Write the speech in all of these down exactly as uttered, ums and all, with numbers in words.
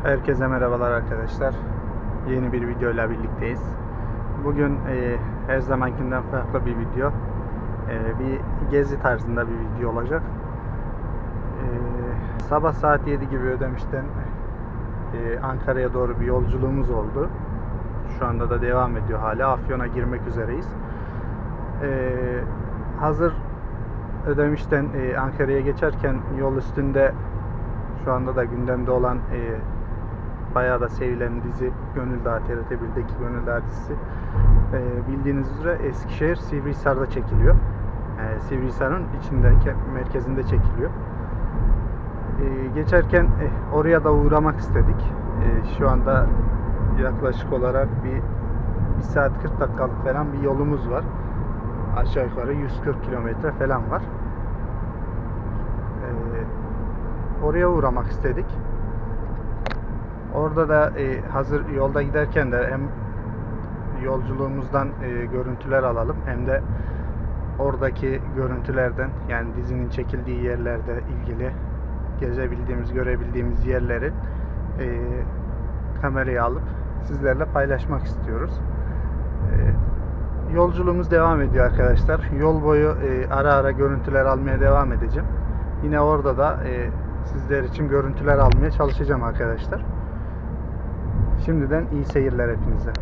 Herkese merhabalar arkadaşlar. Yeni bir video ile birlikteyiz. Bugün e, her zamankinden farklı bir video. E, bir gezi tarzında bir video olacak. E, sabah saat yedi gibi Ödemiş'ten e, Ankara'ya doğru bir yolculuğumuz oldu. Şu anda da devam ediyor hala. Afyon'a girmek üzereyiz. E, hazır Ödemiş'ten e, Ankara'ya geçerken yol üstünde şu anda da gündemde olan e, bayağı da sevilen dizi Gönül Dağı, T R T birdeki Gönül Dağı dizisi. Ee, bildiğiniz üzere Eskişehir Sivrihisar'da çekiliyor. Ee, Sivrihisar'ın içindeki merkezinde çekiliyor. Ee, geçerken e, oraya da uğramak istedik. Ee, şu anda yaklaşık olarak bir, bir saat kırk dakikalık falan bir yolumuz var. Aşağı yukarı yüz kırk kilometre falan var. Ee, oraya uğramak istedik. Orada da e, hazır yolda giderken de hem yolculuğumuzdan e, görüntüler alalım hem de oradaki görüntülerden, yani dizinin çekildiği yerlerde ilgili gezebildiğimiz, görebildiğimiz yerleri e, kameraya alıp sizlerle paylaşmak istiyoruz. E, yolculuğumuz devam ediyor arkadaşlar. Yol boyu e, ara ara görüntüler almaya devam edeceğim. Yine orada da e, sizler için görüntüler almaya çalışacağım arkadaşlar. Şimdiden iyi seyirler hepinize.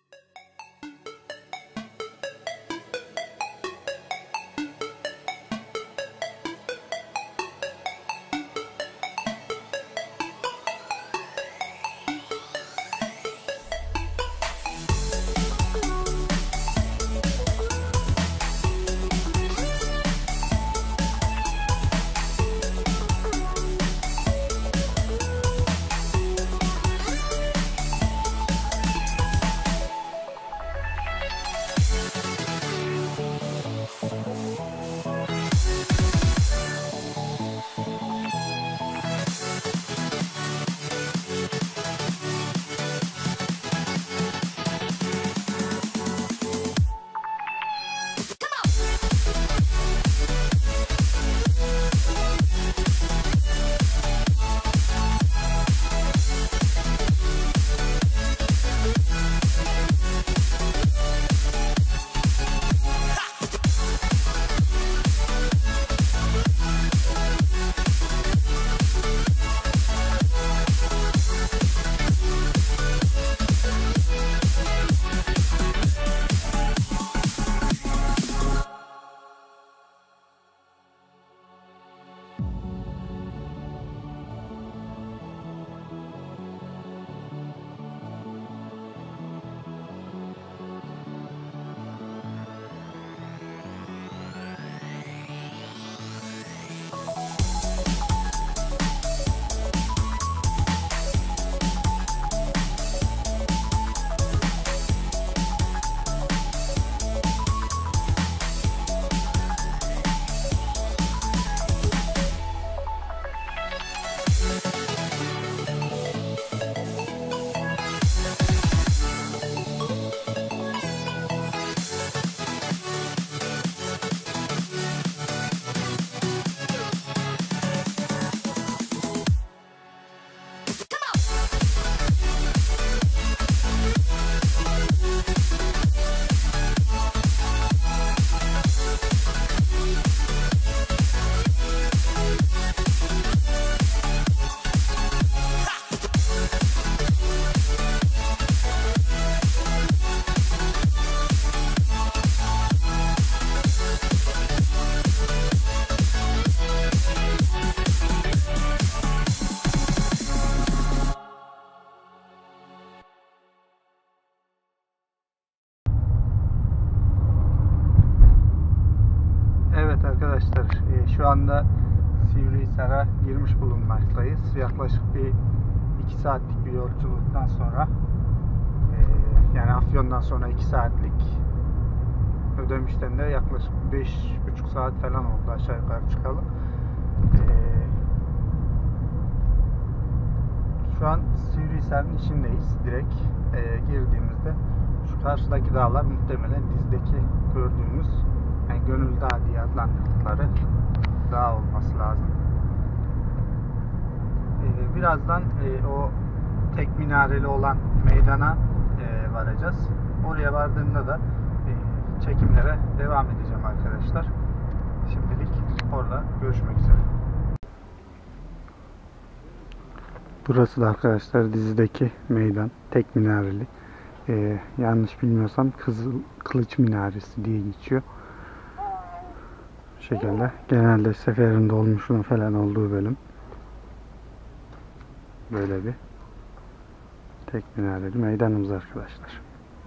Arkadaşlar şu anda Sivrihisar'a girmiş bulunmaktayız. Yaklaşık bir iki saatlik bir yolculuktan sonra, yani Afyon'dan sonra iki saatlik, Ödemiş'ten de yaklaşık beş buçuk saat falan oldu aşağı yukarı çıkalım. Şu an Sivrihisar'ın içindeyiz. Direkt girdiğimizde şu karşıdaki dağlar muhtemelen dizdeki gördüğümüz, yani Gönül Dağı diye adlandırdıkları dağ olması lazım. Ee, birazdan e, o tek minareli olan meydana e, varacağız. Oraya vardığımda da e, çekimlere devam edeceğim arkadaşlar. Şimdilik orada görüşmek üzere. Burası da arkadaşlar dizideki meydan. Tek minareli. Ee, yanlış bilmiyorsam Kızıl Kılıç Minaresi diye geçiyor. Bu şekilde. Genelde seferin dolmuşluğun falan olduğu bölüm. Böyle bir tek minareli meydanımız arkadaşlar.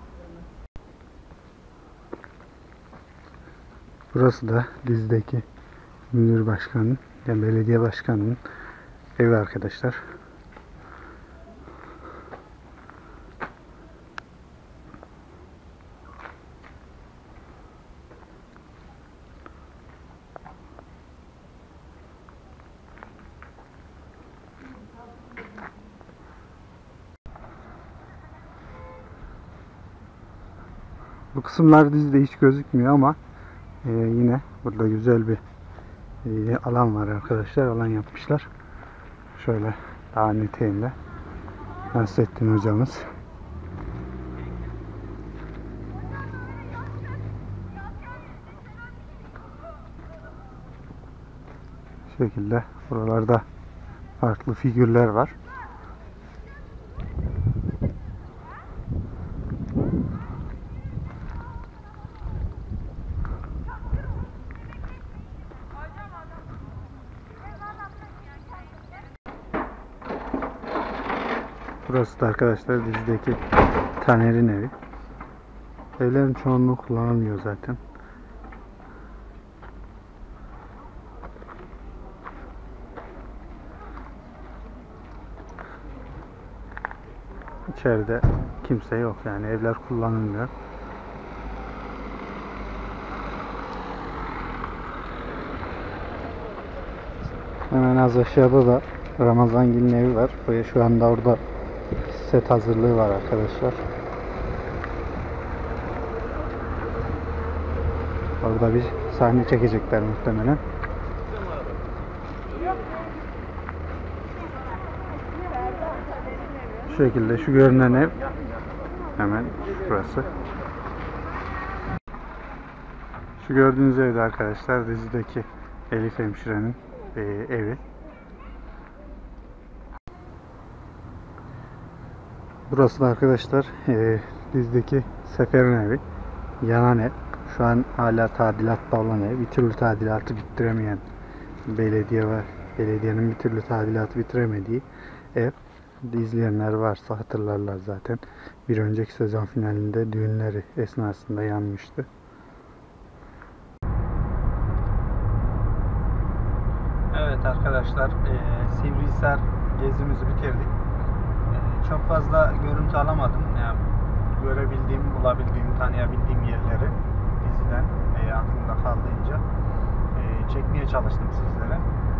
Burası da dizideki müdür başkanının, yani belediye başkanının evi arkadaşlar. Bu kısımlar dizide hiç gözükmüyor ama e, yine burada güzel bir e, alan var arkadaşlar. Alan yapmışlar. Şöyle daha eteğinde Nasrettin hocamız. Bu şekilde buralarda farklı figürler var. Burası da arkadaşlar dizideki Taner'in evi. Evlerin çoğunluğu kullanılmıyor zaten. İçeride kimse yok, yani evler kullanılmıyor. Hemen az aşağıda da Ramazangil'in evi var. Buraya şu anda orada set hazırlığı var arkadaşlar. Orada bir sahne çekecekler muhtemelen. Şu şekilde şu görünen ev hemen şurası. Şu gördüğünüz evde arkadaşlar dizideki Elif hemşirenin e, evi. Burası da arkadaşlar e, dizideki Sefer'in evi. Yanan ev. Şu an hala tadilatta olan ev. Bir türlü tadilatı bitiremeyen belediye var. Belediyenin bir türlü tadilatı bitiremediği ev. İzleyenler varsa hatırlarlar zaten. Bir önceki sezon finalinde düğünleri esnasında yanmıştı. Evet arkadaşlar, e, Sivrihisar gezimizi bitirdik. E, çok fazla görüntü alamadım. Yani görebildiğim, bulabildiğim, tanıyabildiğim yerleri diziden e, aklımda kaldığınca e, çekmeye çalıştım sizlere.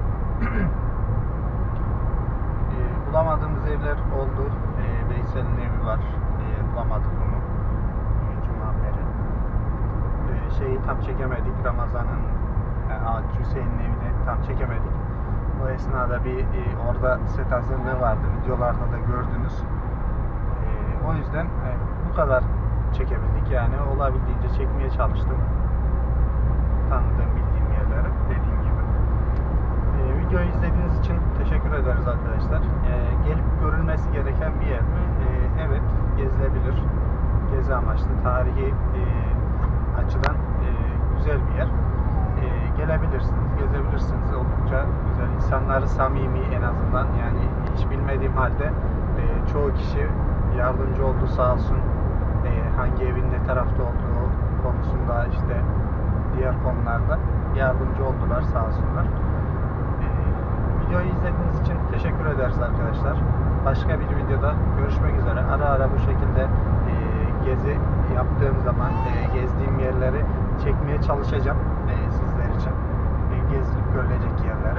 e, bulamadığımız evler oldu. E, Veysel'in evi var. E, bulamadık onu. E, Cuma beri. E, şeyi tam çekemedik. Ramazan'ın e, Hüseyin'in evini tam çekemedik. O esnada bir e, orada set hazırlığı vardı. Videolarda da gördünüz. E, o yüzden e, bu kadar çekebildik. Yani olabildiğince çekmeye çalıştım. Tanıdığım, bildiğim yerleri dediğim gibi. E, videoyu izlediğiniz için teşekkür ederiz arkadaşlar. E, gelip görülmesi gereken bir yer mi? E, evet, gezilebilir. Gezi amaçlı, tarihi e, açıdan e, güzel bir yer. E, gelebilirsiniz, gezebilirsiniz. Oldukça güzel. İnsanları samimi en azından. Yani hiç bilmediğim halde e, çoğu kişi yardımcı oldu sağ olsun. E, hangi evin ne tarafta olduğu konusunda, işte diğer konularda yardımcı oldular sağ olsunlar. E, videoyu izlediğiniz için teşekkür ederiz arkadaşlar. Başka bir videoda görüşmek üzere. Ara ara bu şekilde e, gezi yaptığım zaman e, gezdiğim yerleri çekmeye çalışacağım e, sizler için. E, gezilip görülecek yerleri.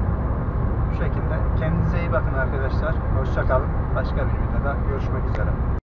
Bu şekilde. Kendinize iyi bakın arkadaşlar. Hoşça kalın. Başka bir videoda görüşmek üzere.